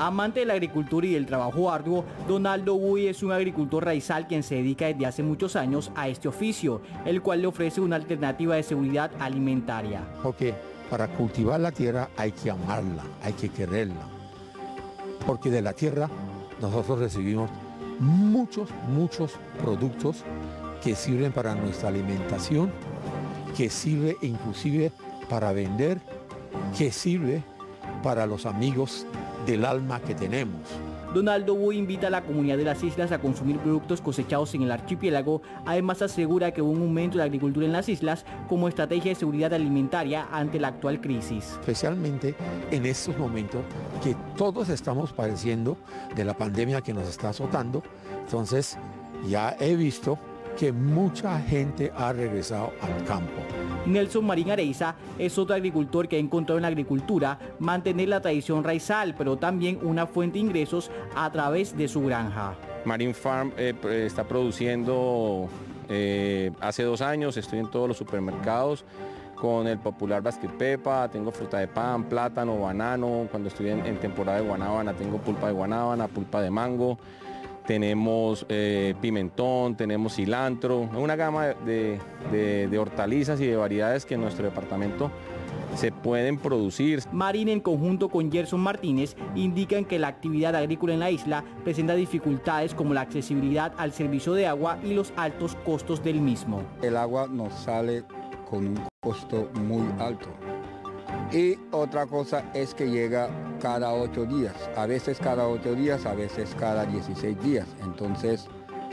Amante de la agricultura y del trabajo arduo, Donaldo Buy es un agricultor raizal quien se dedica desde hace muchos años a este oficio, el cual le ofrece una alternativa de seguridad alimentaria. Porque para cultivar la tierra hay que amarla, hay que quererla. Porque de la tierra nosotros recibimos muchos productos que sirven para nuestra alimentación, que sirve inclusive para vender, que sirve para los amigos del alma que tenemos. Donaldo Buy invita a la comunidad de las islas a consumir productos cosechados en el archipiélago. Además asegura que hubo un aumento de la agricultura en las islas como estrategia de seguridad alimentaria ante la actual crisis. Especialmente en estos momentos que todos estamos padeciendo de la pandemia que nos está azotando. Entonces ya he visto que mucha gente ha regresado al campo. Nelson Marín Areiza es otro agricultor que ha encontrado en la agricultura mantener la tradición raizal, pero también una fuente de ingresos a través de su granja. Marine Farm está produciendo hace 2 años, estoy en todos los supermercados con el popular Basket Pepa, tengo fruta de pan, plátano, banano, cuando estoy en temporada de guanábana tengo pulpa de guanábana, pulpa de mango. Tenemos pimentón, tenemos cilantro, una gama de hortalizas y de variedades que en nuestro departamento se pueden producir. Marín, en conjunto con Gerson Martínez, indican que la actividad agrícola en la isla presenta dificultades como la accesibilidad al servicio de agua y los altos costos del mismo. El agua nos sale con un costo muy alto. Y otra cosa es que llega cada 8 días, a veces cada 8 días, a veces cada 16 días. Entonces,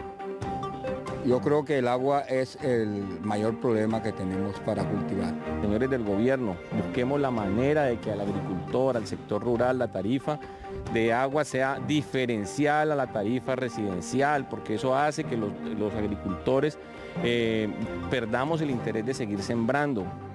yo creo que el agua es el mayor problema que tenemos para cultivar. Señores del gobierno, busquemos la manera de que al agricultor, al sector rural, la tarifa de agua sea diferencial a la tarifa residencial, porque eso hace que los agricultores perdamos el interés de seguir sembrando.